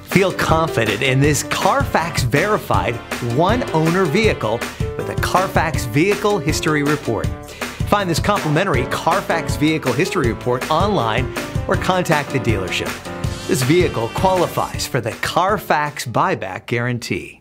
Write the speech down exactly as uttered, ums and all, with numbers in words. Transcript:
Feel confident in this Carfax verified one-owner vehicle with a Carfax Vehicle History Report. Find this complimentary Carfax Vehicle History Report online or contact the dealership. This vehicle qualifies for the Carfax Buyback Guarantee.